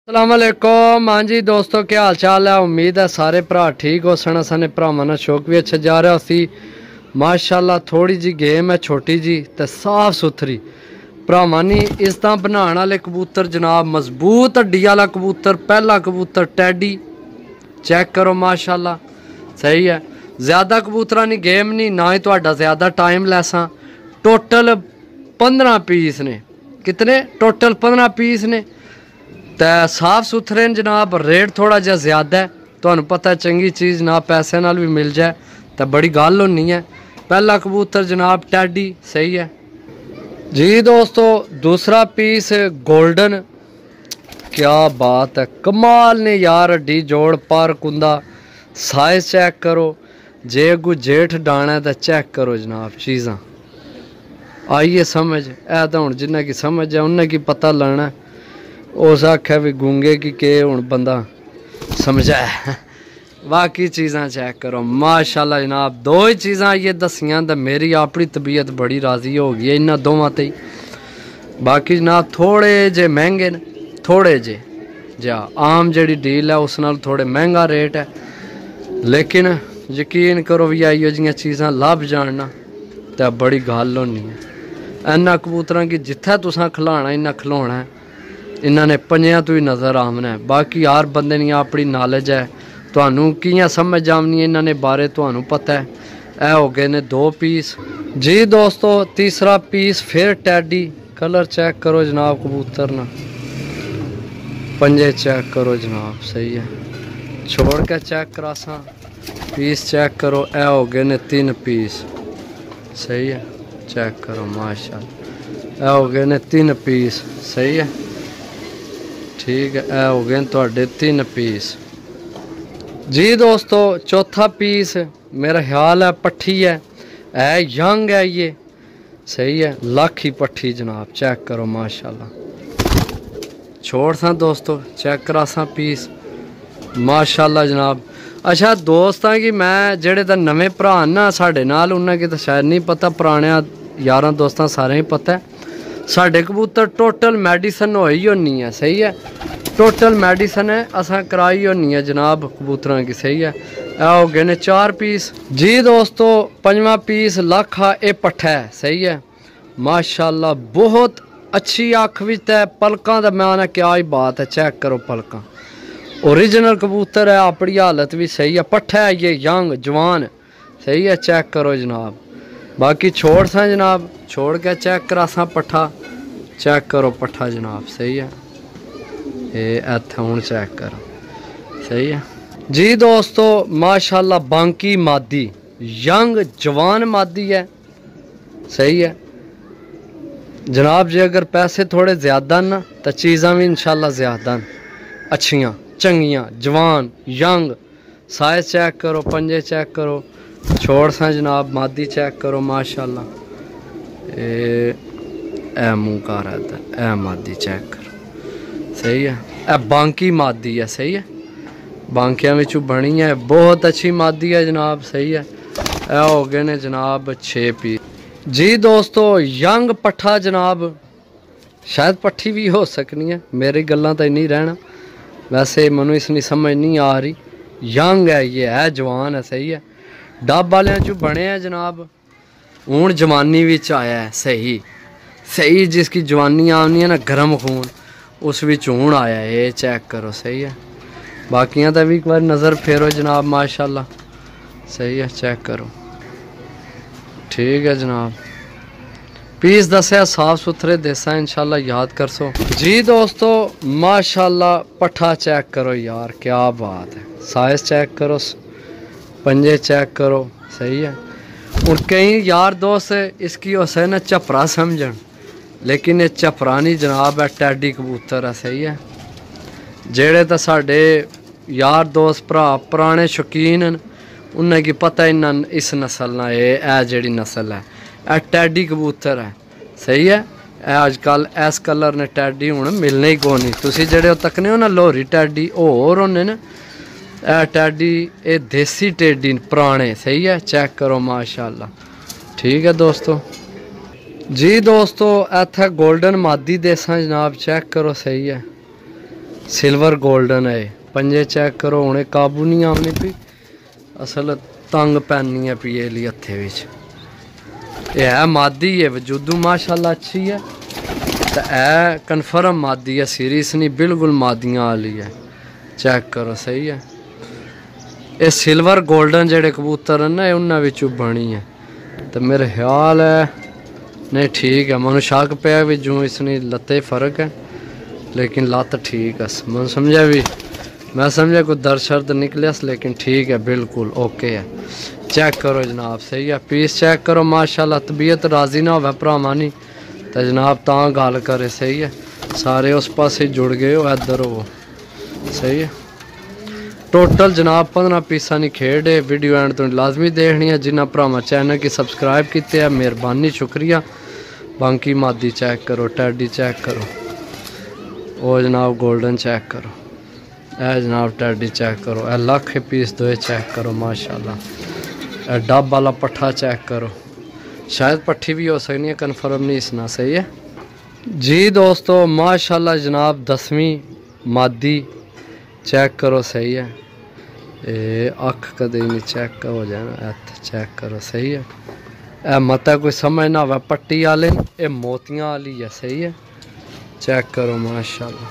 अस्सलामुअलैकुम। हाँ जी दोस्तों, क्या हाल चाल है। उम्मीद है सारे भरा ठीक हो सन। साने भरावां दा शौक भी अच्छा जा रहा सी। माशाल्लाह थोड़ी जी गेम है छोटी जी ते साफ सुथरी। भरावां नी इस तरह बनाने वाले कबूतर जनाब, मजबूत हड्डी वाला कबूतर, पहला कबूतर टैडी चेक करो माशाल्लाह। सही है, ज़्यादा कबूतरां नी गेम नहीं, ना ही तुहाडा ज़्यादा टाइम लैसा। टोटल 15 पीस ने। कितने टोटल? 15 पीस ने। तो साफ सुथरे जनाब। रेट थोड़ा जहा ज़्यादा है, तो पता है चंगी चीज़ ना पैसे नाल भी मिल जाए तो बड़ी गल होनी है। पहला कबूतर जनाब टैडी। सही है जी दोस्तों। दूसरा पीस गोल्डन। क्या बात है, कमाल ने यार। हड्डी जोड़ पर कुंदा साइज चेक करो। जे अगू जेठ डाना है तो चेक करो जनाब। चीज़ा आइए समझ। ऐ तो हूँ जिन्हें की समझ है उन्हें की पता लगना। उस आख्या भी गूंगे की के हूँ बंदा समझा है। बाकी चीज़ां चेक करो माशाल्लाह जनाब। दो ही चीज़ां ये दसियां तो मेरी अपनी तबीयत बड़ी राजी हो गई है इन्होंने दोवां ते। बाकी जनाब थोड़े जे महंगे न, थोड़े जे जा आम जड़ी डील है उस नाल थोड़े महंगा रेट है। लेकिन यकीन करो भी आइयो जियां चीज़ां लभ जानना तो बड़ी गल होनी है। इन्ना कबूतरां की जिथे तुसां खिलाना इन्ना खिलाना है। इन्होंने पंजियां तो ही नज़र आमना है। बाकी हर बंदे नी अपनी नॉलेज है। तुहानू कियां समझ आमनी है इन्होंने बारे तुहानू पता है। ए हो गए ने 2 पीस जी दोस्तों। तीसरा पीस फिर टैडी। कलर चेक करो जनाब कबूतर ना, पंजे चेक करो जनाब। सही है, छोड़ के चेक करासा। पीस चेक करो। ए हो गए ने 3 पीस। सही है, चेक करो माशाल्लाह। ए हो गए ने 3 पीस। सही है, ठीक है। ए हो गए थोड़े 3 पीस जी दोस्तों। चौथा पीस मेरा ख्याल है पट्ठी है। यंग है ये। सही है, लाखी पट्ठी जनाब। चेक करो माशाल्लाह। छोड़ सा दोस्तों, चेक करा सा पीस माशाल्लाह जनाब। अच्छा दोस्तां कि मैं जेड़े तो नवे भरा ना साढ़े नाल उन्हें की तो शायद नहीं पता, पुराने यारां दोस्तां सारें ही पता है। साढ़े कबूतर टोटल मेडिसन होई होनी है। सही है, टोटल मेडिसन है असा कराई होनी है जनाब कबूतरां की। सही है, हो गए ने 4 पीस जी दोस्तों। 5वां पीस लाखा ए पट्ठा है। सही है माशाल्लाह, बहुत अच्छी अख विच है। पलकां दा मैं क्या ही बात है। चेक करो पलकां, ओरिजिनल कबूतर है। अपनी हालत भी सही है। पट्ठा है ये यंग जवान। सही है, चेक करो जनाब। बाकी छोड़ सा जनाब, छोड़ के चेक करा सा पट्ठा। चेक करो पट्ठा जनाब। सही है, ये इत्थे हूँ चेक करो। सही है जी दोस्तों माशाल्लाह। बांकी मादी यंग जवान मादी है। सही है जनाब जी। अगर पैसे थोड़े ज़्यादा ना तो चीज़ां भी इंशाल्लाह ज़्यादा अच्छियाँ चंगियाँ जवान यंग। साइज चेक करो, पंजे चेक करो। छोड़ सा जनाब मादी चेक करो माशाल्लाह। ए मुँह का रहता है। ए मादी चेक करो। सही है, ए बांकी मादी है। सही है, बांकिया विचू बनी है। बहुत अच्छी मादी है जनाब। सही है, ए हो गए ने जनाब 6 पीस जी दोस्तों। यंग पट्ठा जनाब, शायद पट्ठी भी हो सकनी है, मेरी गल्लां तो नहीं रहना। वैसे मनु इसनी समझ नहीं आ रही। यंग है ये, है जवान है। सही है, डब वाले चू बने हैं जनाब। हूँ जवानी विच आया है। सही सही, जिसकी जवानी आनी है ना गर्म खून, उस विच हूँ आया है। ये चेक करो। सही है, बाकियां तो भी एक बार नज़र फेरो जनाब माशाल्लाह। सही है, चेक करो। ठीक है जनाब, पीस दसिया साफ सुथरे देसा इंशाल्लाह याद कर सो जी दोस्तों माशाल्लाह। पट्ठा चेक करो यार, क्या बात है। साइज चेक करो, पंजे चेक करो। सही है, और कई यार दोस्त इसकी उसे न चपरा समझन, लेकिन ये चपरा नहीं जनाब है, टैडी कबूतर है। सही है, जेड़े तो साढ़े यार दोस्त भरा पुराने शौकीन न उन्हें की पता इन्ना इस नस्ल ना ये जेड़ी नस्ल है ए टैडी कबूतर है। सही है, अजकल इस कलर ने टैडी हूँ मिलने ही को नहीं। तुसी जेड़े तकने हो ना लोहरी टैडी होर होने न, ए टैडी ये देसी टेडी पुराने। सही है, चेक करो माशाल्लाह। ठीक है दोस्तों जी दोस्तों, इत्थे गोल्डन मादी देसा जनाब। चेक करो। सही है, सिल्वर गोल्डन है। पंजे चेक करो हुणे काबू नहीं आनी पी, असल तंग पैनी है पी ली हत्थे विच। ये है मादी है वजूदू माशाल्लाह अच्छी है, तो है कन्फर्म मादी है, सीरीस नहीं बिल्कुल मादियां वाली है। चेक करो सही है। ये सिल्वर गोल्डन जेडे कबूतर हैं ना उन्होंने विचों बनी है, तो मेरे ख्याल है नहीं ठीक है। मैं शक पाया भी जो इसने लत्ते फर्क है, लेकिन लत्त ठीक है। मैं समझा भी, मैं समझा कोई दर्द शर्द निकले, लेकिन ठीक है बिल्कुल ओके है। चेक करो जनाब सही है। पीस चेक करो माशाल्लाह। तबीयत राजी ना हो भरा मानी तो जनाब ता गल करे सही है। सारे उस पास जुड़ गए हो, इधर हो सही है। टोटल जनाब 15 पीसा की खेड है। वीडियो एंड तो लाजमी देखनी है। जिन्हें भरावान चैनल की सबसक्राइब किए है मेहरबानी शुक्रिया। बाकी मादी चेक करो, टैडी चेक करो, वो जनाब गोल्डन चेक करो, ए जनाब टैडी चेक करो, ए लख पीस दो चेक करो माशाल्लाह। ए डब वाला पट्ठा चेक करो, शायद पट्ठी भी हो सकती है, कन्फर्म नहीं इसना सही है जी दोस्तों। माशाल्लाह जनाब 10वीं मादी चेक करो सही है। ये अख कदे नहीं चेक हो जाए ना, चेक करो सही है। ए मत कोई समझ ना हो पट्टी वाले, ये मोतियां वाली है सही है। चेक करो माशाल्लाह।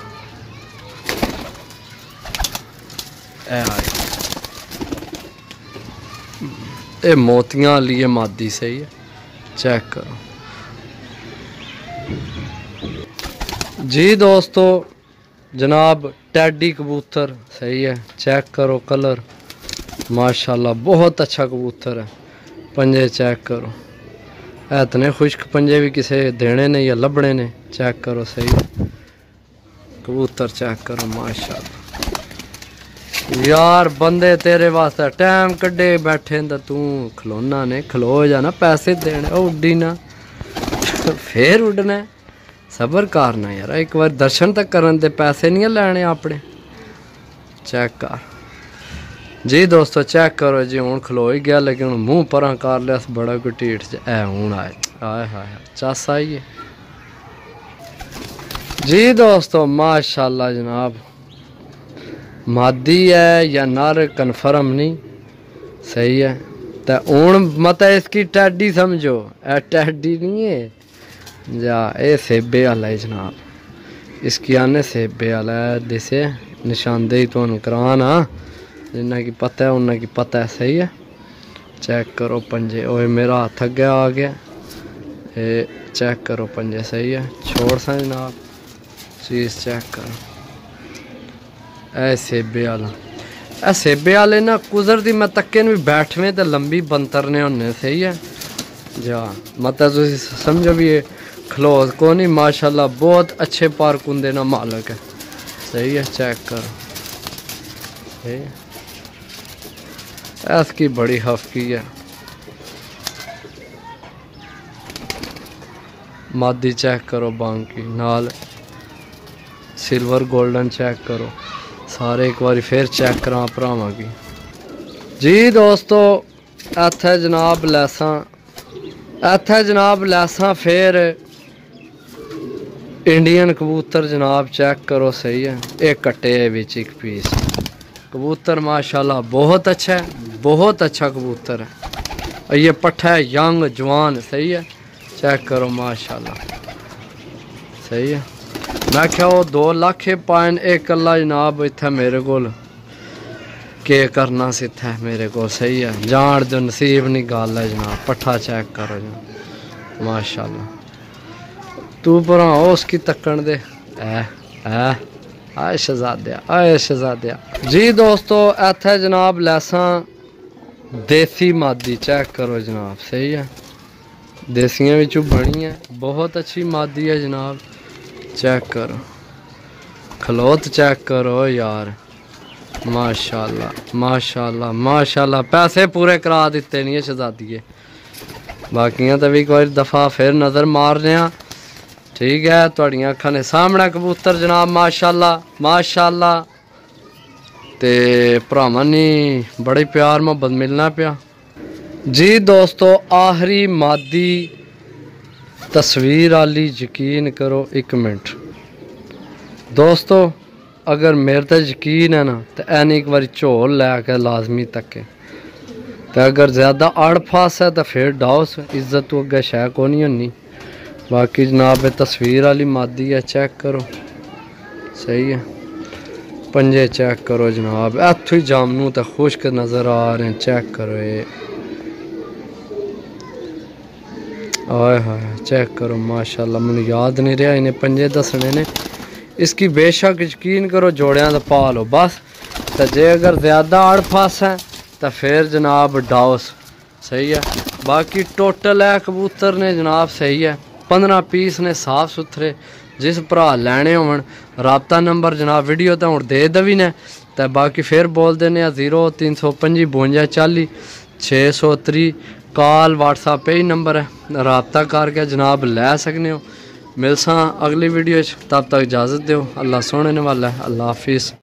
ये मोतियां वाली है मादी सही है। चेक करो जी दोस्तों। जनाब टैडी कबूतर सही है। चेक करो कलर माशाल्लाह बहुत अच्छा कबूतर है। पंजे चेक करो, इतने खुश्क पंजे भी किसे देने ने या लभने ने। चेक करो सही है। कबूतर चेक करो माशाल्लाह। यार बंदे तेरे वास्ते टाइम कड्डे बैठे तो तू खलोना ने, खलो जाना पैसे देने, उड्डी ना फिर उड्डना। सबर करना यार, एक बार दर्शन तक करन दे, पैसे नहीं लैने अपने। चेक कर जी दोस्तों। चेक करो जी हूँ खलो ही गया, लेकिन मुँह पर कर लिया बड़ा कोई ढीठ च हूँ आए आए हाय चस आई है जी दोस्तों। माशाल्लाह जनाब मादी है या नर कन्फर्म नहीं सही है। तो हूँ मत इसकी टैडी समझो, ए टैडी नहीं है जा, ये सेबे वाला है जनाब। इसकी आने सेबे वाला है, दिसे निशानदेही तो कराना जिन्ना की पता है उन्ना की पता है सही है। चेक करो पंजे, ओए मेरा हाथ अगे आ गया। ये चेक करो पंजे सही है। छोड़ सा जनाब चीज़ चेक करो। ए सेबे वाला, ए सेबे वाले ना कुदरती मैं तक्के भी बैठवे तो लंबी बनतरने होने सही है जा। मतलब तुम समझो भी ये खलोस को नहीं माशाल्लाह बहुत अच्छे पारकुंदे ना मालक है सही है। चेक करो सही है। इसकी बड़ी हफ्की है। मादी चेक करो बांकी नाल सिल्वर गोल्डन चेक करो सारे एक बार फिर चेक करा भरावां की जी दोस्तों। इत्थे जनाब लैसां, इत्थे जनाब लैसां फिर इंडियन कबूतर जनाब चेक करो सही है। एक कट्टे विच एक पीस कबूतर माशाल्लाह बहुत अच्छा है, बहुत अच्छा कबूतर है। ये पट्ठा है यंग जवान सही है। चेक करो माशाल्लाह सही है। मैं क्या वो 2 लाख पाइन एक कला जनाब इत्थे मेरे कोल के करना सित्था मेरे को सही है। जान जो नसीब नहीं गल है जनाब। पट्ठा चेक करो जनाब माशाल्लाह। तू भरा उसकी तक्कन दे आए शहजादिया, आए शहजादिया जी दोस्तों। इत्थे जनाब लैसां देसी मादी चेक करो जनाब सही है। देसियां विचों बनी है, बहुत अच्छी मादी है जनाब। चेक करो खलोत चेक करो यार माशाल्लाह माशाल्लाह माशाल्लाह। पैसे पूरे करा दिते नहीं है शहजादिए, बाकियां तो भी एक बार दफा फिर नज़र मारने ठीक है। तुहाड़ियां अखां ने सामने कबूतर जनाब माशाल्लाह माशाल्लाह। ते भरावां नी बड़े प्यार मुहब्बत मिलना पिया जी दोस्तों। आखिरी मादी तस्वीर वाली यकीन करो 1 मिनट दोस्तों। अगर मेरे ते यकीन है ना तो एन एक बार झोल लैके लाजमी तके। तो अगर ज़्यादा अड़ फास है तो फिर डाउस इज्जत तो अगे शै को नहीं होनी। बाकी जनाब तस्वीर वाली मादी है, चेक करो सही है। पंजे चेक करो जनाब, इत्थों ही जामनू तो खुश्क नज़र आ रहे हैं, चेक करो ये आए हाय चेक करो माशाल्लाह। मैंने याद नहीं रहा इन्हें पंजे दसने ने। इसकी बेशक यकीन करो जोड़ियां दा पा लो बस। तो जे अगर ज़्यादा अड़ फास है तो फिर जनाब डाउस सही है। बाकी टोटल है कबूतर ने जनाब सही है 15 पीस ने साफ सुथरे। जिस भरा लैने होवन राबता नंबर जनाब वीडियो तो हूँ दे दवी ने। तो बाकी फिर बोल देने 0325 52 40 630 कॉल व्हाट्सएप पे ही नंबर है, राबता करके जनाब लै सकने हो। मिलसा अगली वीडियो, तब तक इजाज़त दो। अल्लाह सोने वाला है। अल्लाह हाफिज़।